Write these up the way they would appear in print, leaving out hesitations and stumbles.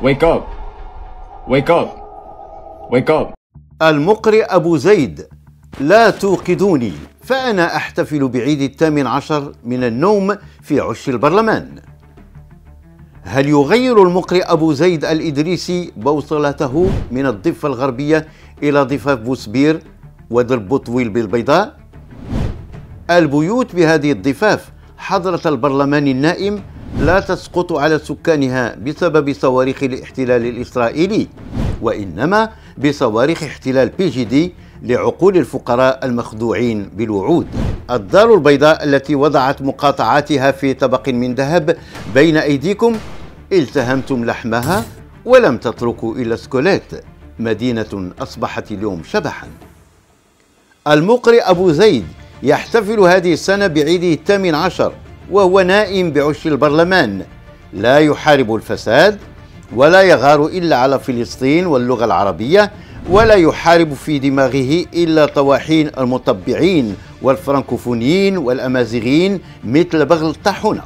Wake up! Wake up! Wake up! المقرئ أبو زيد: لا توقظوني فأنا أحتفل بعيد الثامن عشر من النوم في عش البرلمان. هل يغير المقرئ أبو زيد الإدريسي بوصلته من الضفة الغربية إلى ضفاف بوسبير ودرب طويل بالبيضاء؟ البيوت بهذه الضفاف حضرة البرلمان النائم لا تسقط على سكانها بسبب صواريخ الاحتلال الإسرائيلي، وإنما بصواريخ احتلال PGD لعقول الفقراء المخدوعين بالوعود. الدار البيضاء التي وضعت مقاطعاتها في طبق من ذهب بين أيديكم التهمتم لحمها ولم تتركوا إلا سكوليت، مدينة أصبحت اليوم شبحا. المقرئ أبو زيد يحتفل هذه السنة بعيده الثامن عشر وهو نائم بعش البرلمان، لا يحارب الفساد ولا يغار إلا على فلسطين واللغة العربية، ولا يحارب في دماغه إلا طواحين المطبعين والفرنكوفونيين والأمازيغيين مثل بغل الطاحونة.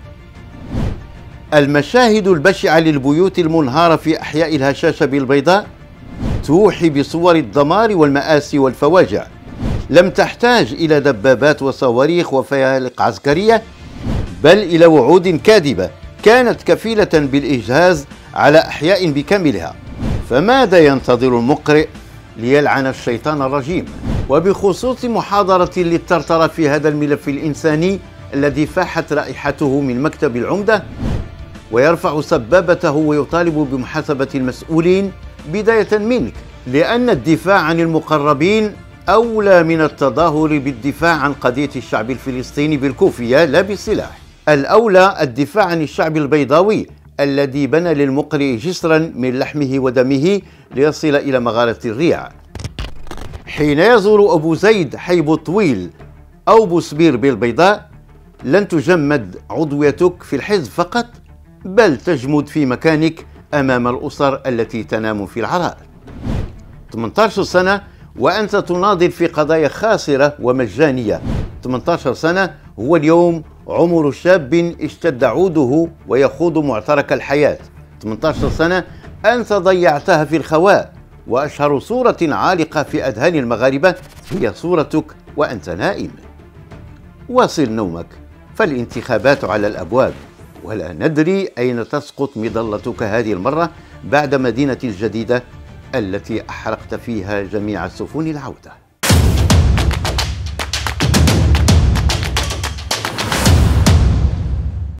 المشاهد البشعة للبيوت المنهارة في أحياء الهشاشة بالبيضاء توحي بصور الدمار والمآسي والفواجع، لم تحتاج إلى دبابات وصواريخ وفيالق عسكرية، بل إلى وعود كاذبة كانت كفيلة بالإجهاز على أحياء بكاملها. فماذا ينتظر المقرئ ليلعن الشيطان الرجيم؟ وبخصوص محاضرة للترترة في هذا الملف الإنساني الذي فاحت رائحته من مكتب العمدة ويرفع سبابته ويطالب بمحاسبة المسؤولين بداية منك، لأن الدفاع عن المقربين أولى من التظاهر بالدفاع عن قضية الشعب الفلسطيني بالكوفية لا بالسلاح. الأولى الدفاع عن الشعب البيضاوي الذي بنى للمقرئ جسرا من لحمه ودمه ليصل إلى مغارة الريع. حين يزور أبو زيد حيب طويل أو بوسبير بالبيضاء لن تجمد عضويتك في الحزب فقط، بل تجمد في مكانك أمام الأسر التي تنام في العراء. 18 سنة وأنت تناضل في قضايا خاسرة ومجانية. 18 سنة هو اليوم عمر شاب اشتد عوده ويخوض معترك الحياة. 18 سنة أنت ضيعتها في الخواء، وأشهر صورة عالقة في أذهان المغاربة هي صورتك وأنت نائم. واصل نومك فالانتخابات على الأبواب، ولا ندري أين تسقط مظلتك هذه المرة بعد مدينة الجديدة التي أحرقت فيها جميع سفن العودة.